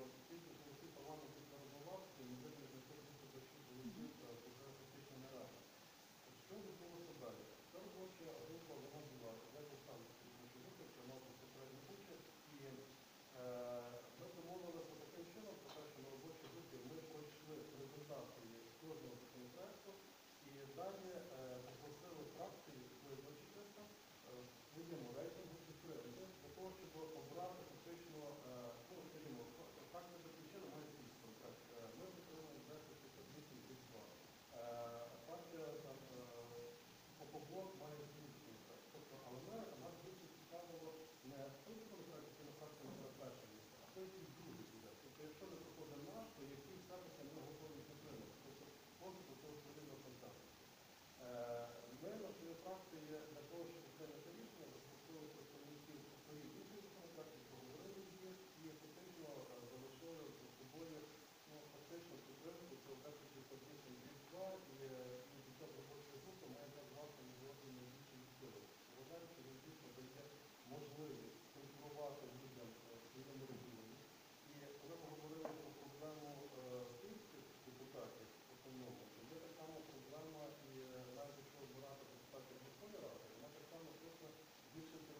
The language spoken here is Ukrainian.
тільки голоси парламенту перебувався, і ми не знаходимося до всіх голосів, вже фактично не разом. Що відбулося далі? Ця робоча група, вона була, я був сам робочої групи, приймав безпосередню участь, і ми домовилися таким чином, про те, що на робочій групі ми пройшли презентацію кожного законопроекту, і далі попросили фракції визначитися в своєму рейтингу підтримки, для того, щоб обрати фактично, скажімо, фракція «Батьківщина» має свій контракт. Ми підтримуємо 1058-22. Фракція «Опоблок» має свій контракт. Тобто, але нас більше цікавило не той законопроект, який на фракції має перше місце, а той, який другий буде. Тобто, якщо не проходить наш, то який все-таки ми готові підтримати. Тобто, можна до того своємного контакту. Ми на своїй фракції для того, щоб прийняти рішення, запросили представників авторів інших законопроектів, проговорили їх і фактично залишили за собою фактично підтримку цього 1058-22, і під час робочої групи ми якраз власне можливо найбільше відхилили. Вважаю, що він дійсно дає можливість конкурувати людям в своєму регіоні. І коли ми говорили про проблему київських депутатів в основному, то є так само проблема і навіть якщо обирати депутатів Верховної Ради, вона так само точно більше